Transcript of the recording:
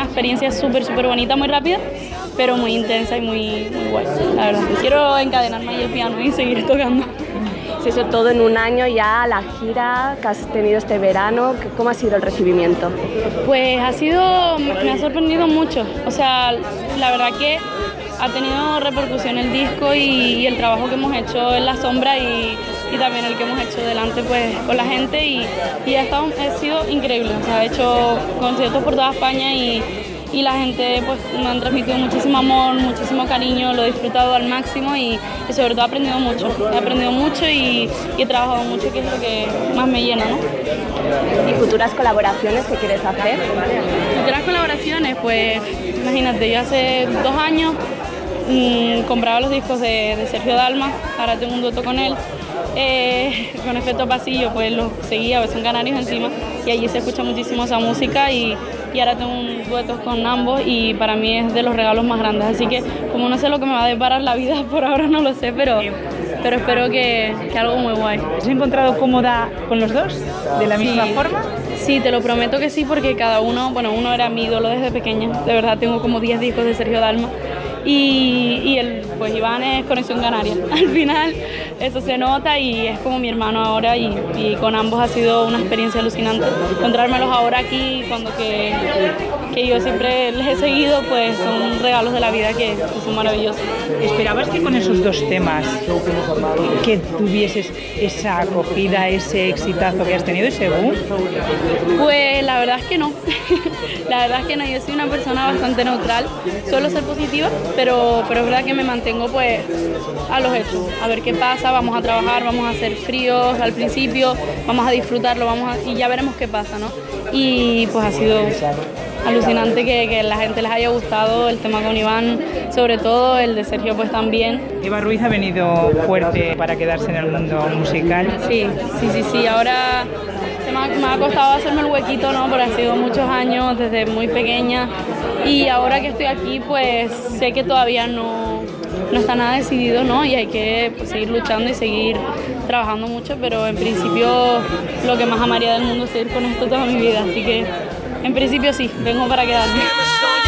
una experiencia súper bonita, muy rápida, pero muy intensa y muy guay, la verdad. Quiero encadenarme ahí el piano y seguir tocando. Sí, sobre todo en un año ya, la gira que has tenido este verano, ¿cómo ha sido el recibimiento? Pues me ha sorprendido mucho, o sea, la verdad que ha tenido repercusión el disco y el trabajo que hemos hecho en la sombra y también el que hemos hecho delante pues con la gente y ha sido increíble, o sea, he hecho conciertos por toda España y la gente pues me han transmitido muchísimo amor, muchísimo cariño, lo he disfrutado al máximo y sobre todo he aprendido mucho y he trabajado mucho, que es lo que más me llena, ¿no? ¿Y futuras colaboraciones que quieres hacer? Futuras colaboraciones, pues imagínate, yo hace 2 años compraba los discos de Sergio Dalma, ahora tengo un dueto con él. Con Efecto Pasillo pues los seguía, son canarios encima y allí se escucha muchísimo esa música y ahora tengo un dueto con ambos y para mí es de los regalos más grandes, así que como no sé lo que me va a deparar la vida por ahora no lo sé, pero espero que algo muy guay. ¿Te has encontrado cómoda con los dos de la misma forma? Sí, te lo prometo que sí, porque cada uno, uno era mi ídolo desde pequeña, de verdad tengo como 10 discos de Sergio Dalma y pues Iván es Conexión Canaria. Al final eso se nota y es como mi hermano ahora y con ambos ha sido una experiencia alucinante. Encontrármelos ahora aquí, cuando que yo siempre les he seguido, pues son regalos de la vida que son maravillosos. ¿Esperabas que con esos 2 temas que tuvieses esa acogida, ese exitazo que has tenido, ese boom? Pues la verdad es que no, la verdad es que no, yo soy una persona bastante neutral, suelo ser positiva, pero es verdad que me mantengo pues a los hechos, a ver qué pasa, vamos a trabajar, vamos a hacer fríos al principio, vamos a disfrutarlo, y ya veremos qué pasa, ¿no? Y pues ha sido alucinante que la gente les haya gustado el tema con Iván, sobre todo el de Sergio pues también. Eva Ruiz ha venido fuerte para quedarse en el mundo musical. Sí, ahora me ha costado hacerme el huequito, ¿no? Porque ha sido muchos años desde muy pequeña y ahora que estoy aquí pues sé que todavía no está nada decidido, ¿no? Y hay que pues, seguir luchando y seguir trabajando mucho, pero en principio lo que más amaría del mundo es seguir con esto toda mi vida, así que en principio sí, vengo para quedarme.